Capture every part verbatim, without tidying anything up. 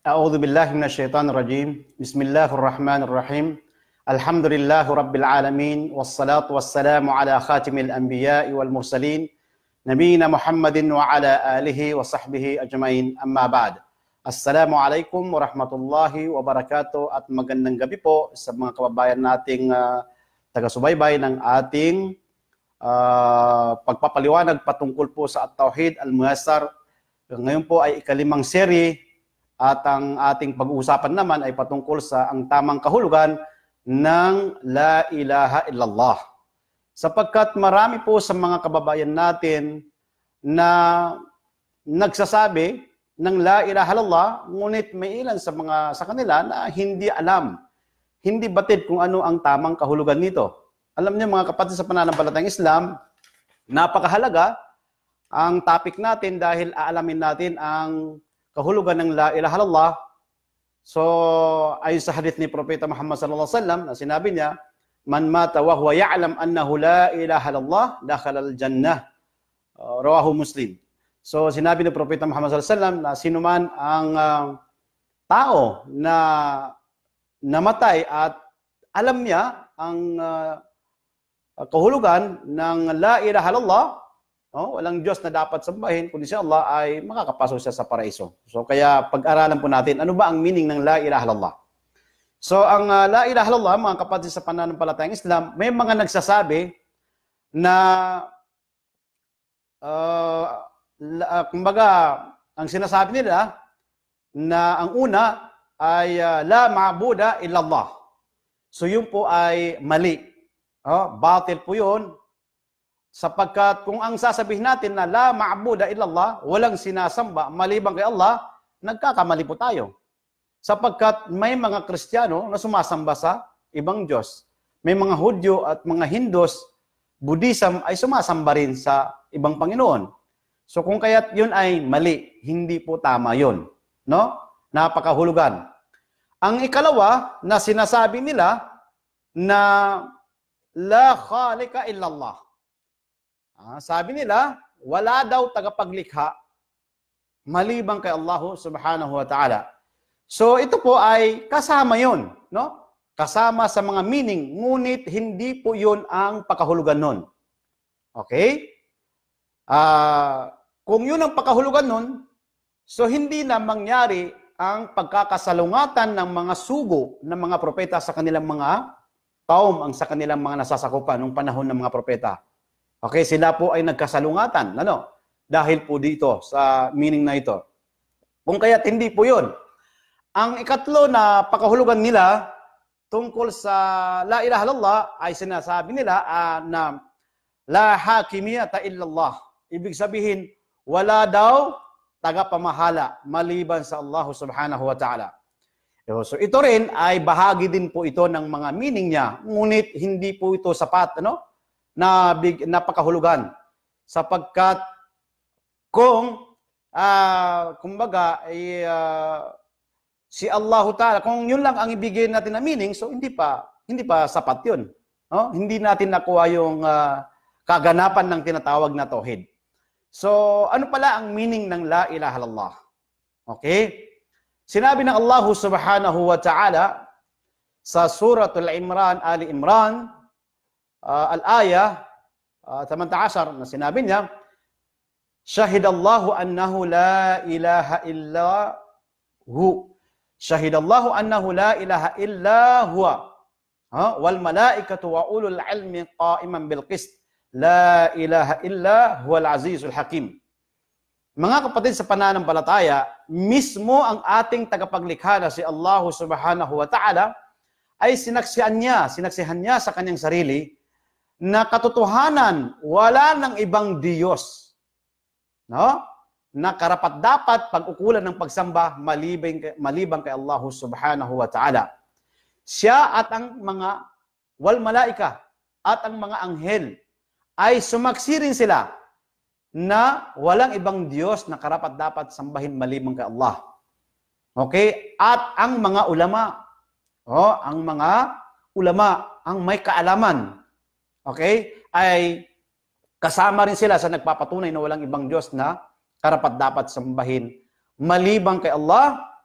A'udzu billahi minasyaitonir rajim. Bismillahirrahmanirrahim. Alhamdulillahi rabbil alamin wassalatu wassalamu ala khatimil anbiya'i wal mursalin nabiyina Muhammadin wa ala alihi wa sahbihi ajmain. Amma ba'd. Assalamualaikum warahmatullahi wabarakatuh at magandang gabi po sa mga kababayan nating uh, taga-subaybay ng ating uh, pagpapaliwanag patungkol po sa At-Tauhid Al-Muyassar. Ngayon po ay ikalimang seri. At ang ating pag-uusapan naman ay patungkol sa ang tamang kahulugan ng La ilaha illallah. Sapagkat marami po sa mga kababayan natin na nagsasabi ng La ilaha illallah, ngunit may ilan sa mga sa kanila na hindi alam, hindi batid kung ano ang tamang kahulugan nito. Alam niyo mga kapatid sa pananampalatayang Islam, napakahalaga ang topic natin dahil aalamin natin ang kahulugan ng La ilaha illallah. So, ayon sa hadith ni Propeta Muhammad sallallahu alaihi wasallam na sinabi niya, "Man mata wa huwa ya'lam annahu la ilaha illallah, dakhala al-jannah." Uh, rawahu Muslim. So, sinabi ni Propeta Muhammad sallallahu alaihi wasallam na sino man ang uh, tao na namatay at alam niya ang uh, kahulugan ng La ilaha illallah, oh, walang Diyos na dapat sambahin, kundi si Allah, ay makakapasok siya sa paraiso. So kaya pag-aralan po natin, ano ba ang meaning ng La ilaha illallah? So ang uh, La ilaha illallah, mga kapatid sa pananampalatayang Islam, may mga nagsasabi na uh, uh, kumbaga, ang sinasabi nila na ang una ay uh, La ma'buda illallah. So yun po ay mali. Oh, batil po yun. Sapagkat kung ang sasabihin natin na la ma'buda illallah, walang sinasamba maliban kay Allah, nagkakamali po tayo. Sapagkat may mga Kristiyano na sumasamba sa ibang Diyos. May mga Hudyo at mga Hindus, Buddhism ay sumasamba rin sa ibang Panginoon. So kung kaya't yun ay mali, hindi po tama yun. No? Napakahulugan. Ang ikalawa na sinasabi nila na la khaliqa illallah. Ah, sabi nila, wala daw tagapaglikha maliban kay Allah subhanahu wa ta'ala. So ito po ay kasama yon, no? Kasama sa mga meaning, ngunit hindi po yon ang pakahulugan nun. Okay? Ah, kung yun ang pakahulugan nun, so hindi na mangyari ang pagkakasalungatan ng mga sugo ng mga propeta sa kanilang mga kaum, ang sa kanilang mga nasasakupan nung panahon ng mga propeta. Okay, sila po ay nagkasalungatan. Ano? Dahil po dito sa meaning na ito. Kung kaya't hindi po yun. Ang ikatlo na pakahulugan nila tungkol sa La ilaha illallah ay sinasabi nila uh, na La hakimiyata illallah. Ibig sabihin, wala daw tagapamahala maliban sa Allah subhanahu wa ta'ala. So ito rin ay bahagi din po ito ng mga meaning niya. Ngunit hindi po ito sapat, ano? na big, napakahulugan. Sapagkat kung uh, kumbaga ay, uh, si Allah Ta'ala, kung yun lang ang ibigay natin na meaning, so hindi pa hindi pa sapat yun. No? Hindi natin nakuha yung uh, kaganapan ng tinatawag na tauhid. So ano pala ang meaning ng La ilaha illallah? Okay? Sinabi ng Allah subhanahu wa ta'ala sa Suratul Imran, Ali Imran, Uh, al-aya uh, eighteen na sinabi niya, Shahidallahu annahu la ilaha illa hu. Shahidallahu annahu la ilaha illa huwa. Ha? Wal malaikatu wa ulul ilmi qa'iman bil qist. La ilaha illa huwal azizul hakim. Mga kapatid sa pananampalataya, mismo ang ating tagapaglikha na si Allah subhanahu wa ta'ala ay sinaksihan niya, sinaksihan niya sa kanyang sarili na katotohanan, wala ng ibang Diyos, no? Na karapat-dapat pag-ukulan ng pagsamba malibang, malibang kay Allah subhanahu wa ta'ala. Siya at ang mga wal malaika at ang mga anghel ay sumaksi rin sila na walang ibang Diyos na karapat-dapat sambahin malibang kay Allah. Okay? At ang mga ulama, oh, ang mga ulama, ang may kaalaman, okay, ay kasama rin sila sa nagpapatunay na walang ibang Diyos na karapat-dapat sambahin maliban kay Allah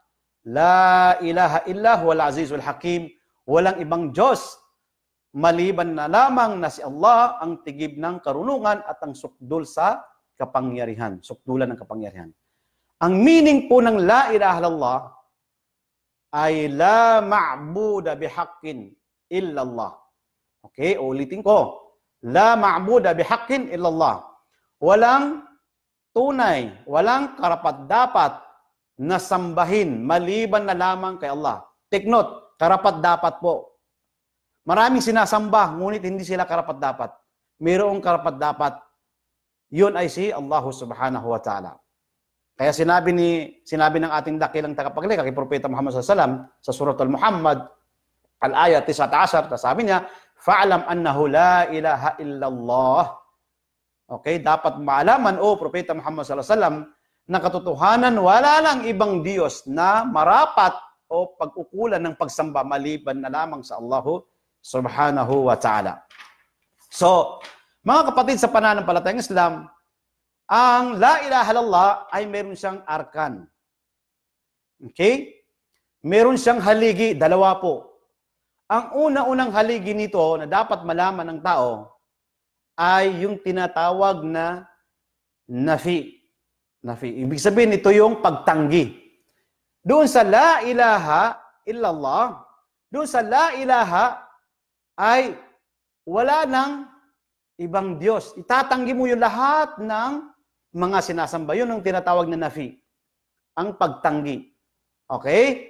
La ilaha illa huwal azizul hakim. Walang ibang Diyos maliban na lamang na si Allah ang tigib ng karunungan at ang sukdul sa kapangyarihan. Sukdulan ng kapangyarihan. Ang meaning po ng la ilaha illallah ay la ma'buda bihaqqin illallah. Okay, ulitin ko. La ma'buda bihaqqin illallah. Walang tunay, walang karapat-dapat na sambahin maliban na lamang kay Allah. Take note, karapat-dapat po. Maraming sinasamba, ngunit hindi sila karapat-dapat. Mayroong karapat-dapat. Yun ay si Allah subhanahu wa ta'ala. Kaya sinabi ni sinabi ng ating dakilang tagapaglikha kay Propeta Muhammad sallallahu alaihi wasallam sa Surah Al-Muhammad, al-ayat tis'a ashar, sabi niya, fa'alam annahu la ilaha illallah. Okay, dapat maalaman o Propeta Muhammad sallallahu alaihi wasallam na katotohanan wala lang ibang Diyos na marapat o pag-ukulan ng pagsamba maliban na lamang sa Allah subhanahu wa ta'ala. So, mga kapatid sa pananampalatayang Islam, ang la ilaha illallah ay meron siyang arkan. Okay? Meron siyang haligi, dalawa po. Ang una-unang haligi nito na dapat malaman ng tao ay yung tinatawag na nafi. Nafi. Ibig sabihin, ito yung pagtanggi. Doon sa la ilaha illallah, doon sa la ilaha ay wala nang ibang Diyos. Itatanggi mo yung lahat ng mga sinasamba. Yun ang tinatawag na nafi. Ang pagtanggi. Okay?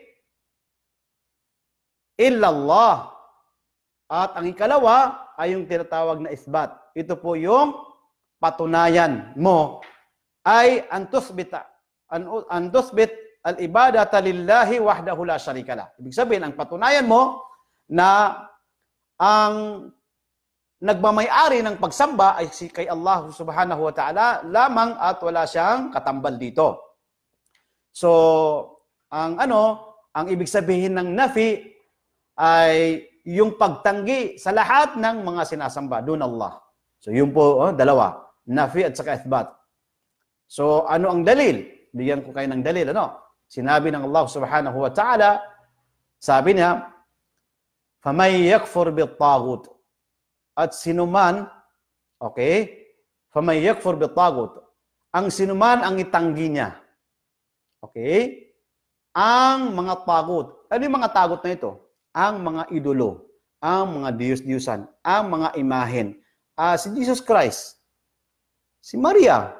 Illallah. At ang ikalawa ay yung tinatawag na isbat. Ito po yung patunayan mo ay antusbita. Antusbit al-ibadata lillahi wahdahu la syarika lah. Ibig sabihin, ang patunayan mo na ang nagmamay-ari ng pagsamba ay si kay Allah subhanahu wa ta'ala lamang at wala siyang katambal dito. So, ang ano, ang ibig sabihin ng nafi ay yung pagtanggi sa lahat ng mga sinasamba, dun Allah. So, yun po, oh, dalawa. Nafi at saka ithbat. So, ano ang dalil? Bigyan ko kayo ng dalil, ano? Sinabi ng Allah subhanahu wa ta'ala, sabi niya, فَمَنْ يَكْفُرْ بِالطَّاغُوتِ. At sinuman, okay, فَمَنْ يَكْفُرْ بِالطَّاغُوتِ. Ang sinuman ang itanggi niya. Okay? Ang mga tagut. Ano yung mga tagut na ito? Ang mga idolo, ang mga diyos-diyusan, ang mga imahen. Uh, si Jesus Christ, si Maria,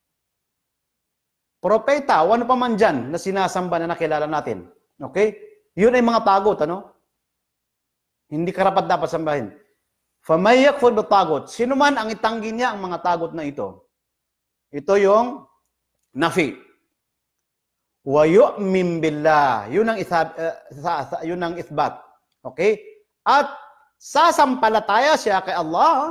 propeta, o ano pa man dyan na sinasamba na nakilala natin. Okay? Yun ay mga tagut, ano? Hindi karapat dapat sambahin. فَمَنْ يَكْفُرْ بِالطَّاغُوتِ. Sino man ang itanggi niya ang mga tagot na ito? Ito yung nafi. وَيُؤْمِنْ بِاللَّهِ. Yun ang, ithab, uh, yun ang ithbat. Okay? At sasampalataya siya kay Allah.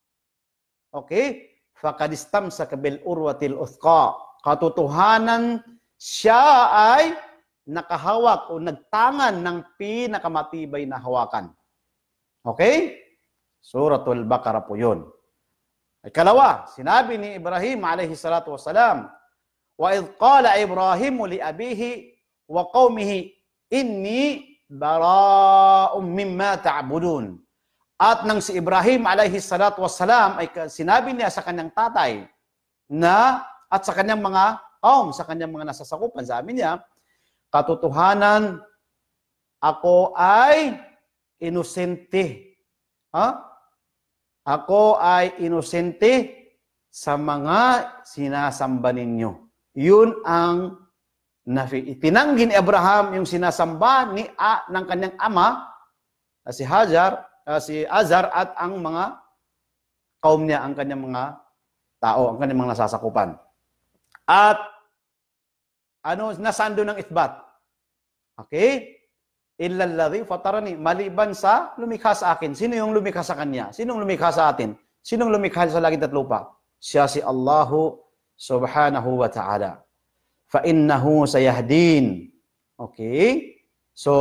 Okay? فَقَدْ اسْتَمْسَكَ بِالْأُرْوَةِ الْأُثْقَى. Katotohanan siya ay nakahawak o nagtangan ng pinakamatibay na hawakan. Okay? Suratul Baqarah po yun. Ikalawa, sinabi ni Ibrahim alayhi salatu wassalam, وَإِذْ قَالَ إِبْرَاهِيمُ لِأَبِيهِ وَقَوْمِهِ إِنِّي بَرَاءٌ مِّمَّا تَعْبُدُونَ. At nang si Ibrahim alayhi salatu wassalam ay sinabi niya sa kanyang tatay na at sa kanyang mga kaum, sa kanyang mga nasasakupan, sabi niya, katotohanan, ako ay inosente. Ha? Ako ay inosente sa mga sinasamba ninyo. Yun ang nafi. Itinanggi ni Abraham yung sinasamba ni a, ng kanyang ama, si Hajar, uh, si Azar at ang mga kaum niya, ang kanyang mga tao, ang kanyang mga nasasakupan. At ano, nasaan doon ang ithbat? Okay? Illa alladhi fatarani, maliban sa lumikha sa akin. Sino yung lumikha sa kanya? Sino yung lumikha sa atin? Sino yung lumikha sa langit at lupa? Siya si Allahu subhanahu wa ta'ala. Fa innahu sayahdin. Okay? So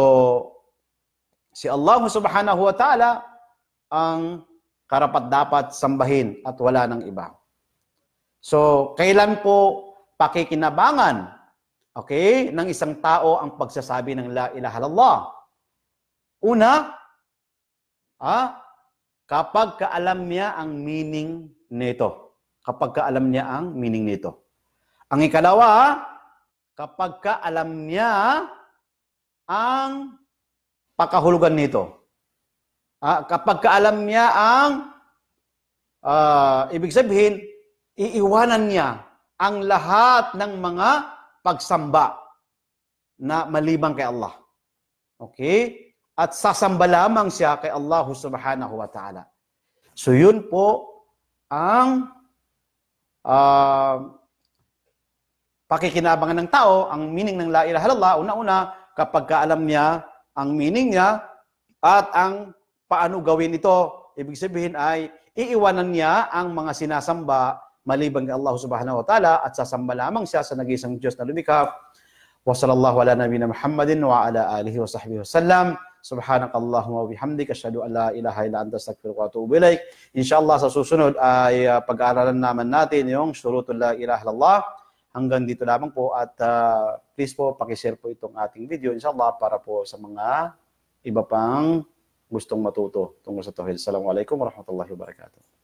si Allahu subhanahu wa ta'ala ang karapat-dapat sambahin at wala nang iba. So kailan po pakikinabangan okay, ng isang tao ang pagsasabi ng la ilaha illallah. Una, ah, kapag kaalam niya ang meaning nito. Kapag kaalam niya ang meaning nito. Ang ikalawa, kapag kaalam niya ang pakahulugan nito. Ah, kapag kaalam niya ang uh, ibig sabihin, iiwanan niya ang lahat ng mga pagsamba na maliban kay Allah. Okay? At sasamba lamang siya kay Allah subhanahu wa ta'ala. So yun po ang uh, pakikinabangan ng tao, ang meaning ng la ilaha illallah. Una-una, kapag kaalam niya ang meaning niya at ang paano gawin ito, ibig sabihin ay iiwanan niya ang mga sinasamba maliban kay Allah subhanahu wa ta'ala at sasamba lamang siya sa nag-iisang Diyos na lumikha. Wa sallallahu ala nabiyina Muhammadin wa ala alihi wa sahbihi wasallam. Subhanakallahumma wa bihamdika asyhadu an la ilaha illa anta astaghfiruka wa atubu ilaik. Insyaallah sa susunod ay uh, pag-aaralan naman natin yung syurutul la ilaha illallah. Hanggang dito lamang po at uh, please po paki-share po itong ating video insyaallah para po sa mga iba pang gustong matuto tungkol sa tauhid. Assalamualaikum warahmatullahi wabarakatuh.